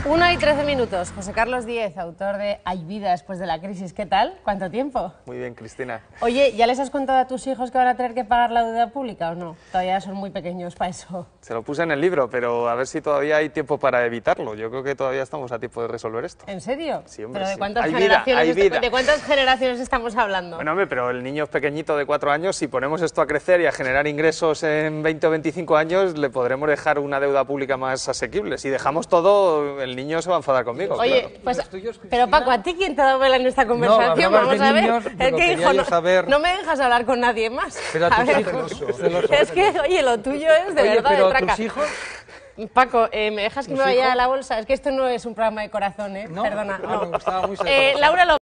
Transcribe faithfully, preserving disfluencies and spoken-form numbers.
Una y trece minutos. José Carlos Díez, autor de Hay vida después de la crisis. ¿Qué tal? ¿Cuánto tiempo? Muy bien, Cristina. Oye, ¿ya les has contado a tus hijos que van a tener que pagar la deuda pública o no? Todavía son muy pequeños para eso. Se lo puse en el libro, pero a ver si todavía hay tiempo para evitarlo. Yo creo que todavía estamos a tiempo de resolver esto. ¿En serio? Sí, hombre, ¿Pero de sí. cuántas, Hay vida, generaciones, hay est- vida. ¿de cuántas generaciones estamos hablando? Bueno, hombre, pero el niño es pequeñito de cuatro años, si ponemos esto a crecer y a generar ingresos en veinte o veinticinco años, le podremos dejar una deuda pública más asequible. Si dejamos todo, el niño se va a enfadar conmigo. Oye, claro. pues, ¿Los tuyos, pero Cristina? Paco, ¿a ti quién te ha dado vela en esta conversación? hablabas Vamos de a ver. niños, Es pero que, quería hijo, yo no, saber- no me dejas hablar con nadie más. Pero a tus ver, hijos, hijo, es celoso. es que, oye, lo tuyo es de Oye, verdad pero de a traca. tus hijos... Paco, eh, ¿me dejas que ¿Tus me vaya hijos? a la bolsa? Es que esto no es un programa de corazón, ¿eh? No, Perdona. ah, no. me gustaba muy Eh, Laura López.